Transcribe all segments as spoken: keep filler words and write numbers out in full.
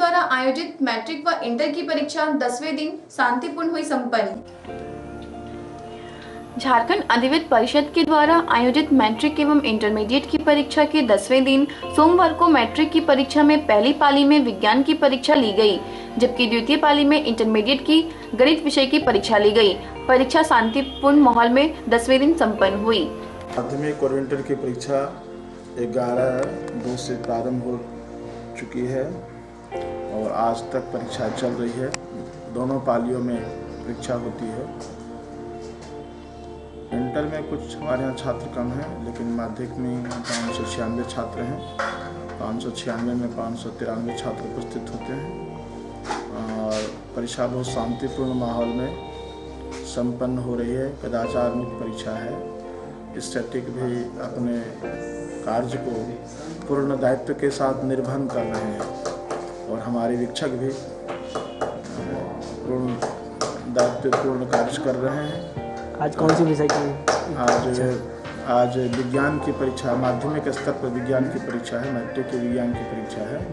द्वारा आयोजित मैट्रिक व इंटर की परीक्षा दसवें दिन शांतिपूर्ण हुई संपन्न। झारखंड अधिविद्य परिषद के द्वारा आयोजित मैट्रिक एवं इंटरमीडिएट की परीक्षा के दसवें दिन सोमवार को मैट्रिक की परीक्षा में पहली पाली में विज्ञान की परीक्षा ली गई, जबकि द्वितीय पाली में इंटरमीडिएट की गणित विषय की परीक्षा ली गई। परीक्षा शांतिपूर्ण माहौल में दसवें दिन संपन्न हुई। माध्यमिक और इंटर की परीक्षा ग्यारह दो से प्रारंभ हो चुकी है और आज तक परीक्षा चल रही है। दोनों पालियों में परीक्षा होती है। इंटर में कुछ हमारे यहाँ छात्र कम हैं, लेकिन माध्यमिक में पाँच सौ छियानवे छात्र हैं। पाँच सौ छियानवे में पाँच सौ तिरानवे छात्र उपस्थित होते हैं और परीक्षा बहुत शांतिपूर्ण माहौल में संपन्न हो रही है। कदाचार मुक्त परीक्षा है। स्टैटिक भी अपने कार्य को पूर्ण दायित्व के साथ निर्वहन कर रहे हैं और हमारे वीक्षक भी पूर्ण दायित्वपूर्ण कार्य कर रहे हैं। आज कौन सी विषय की? आज आज विज्ञान की परीक्षा, माध्यमिक स्तर पर विज्ञान की परीक्षा है। मैट्रिक की विज्ञान की परीक्षा है।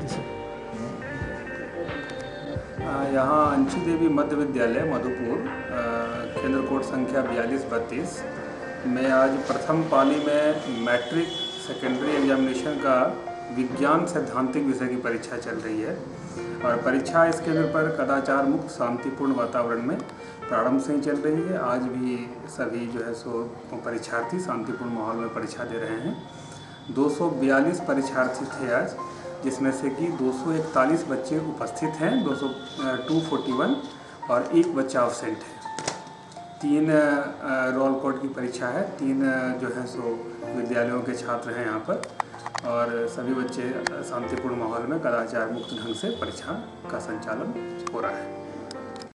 यहाँ अंशी देवी मध्य विद्यालय मधुपुर, केंद्र कोड संख्या बयालीस बत्तीस में आज प्रथम पाली में मैट्रिक सेकेंडरी एग्जामिनेशन का विज्ञान सैद्धांतिक विषय की परीक्षा चल रही है और परीक्षा इस केंद्र पर कदाचार मुक्त शांतिपूर्ण वातावरण में प्रारंभ से ही चल रही है। आज भी सभी जो है सो परीक्षार्थी शांतिपूर्ण माहौल में परीक्षा दे रहे हैं। दो सौ बयालीस परीक्षार्थी थे आज, जिसमें से कि दो सौ इकतालीस बच्चे उपस्थित हैं, दो सौ टू फोर्टी वन और एक बच्चा अब्सेंट है। तीन रोल कोड की परीक्षा है। तीन जो है सो विद्यालयों के छात्र हैं यहाँ पर और सभी बच्चे शांतिपूर्ण माहौल में कदाचार मुक्त ढंग से परीक्षा का संचालन हो रहा है।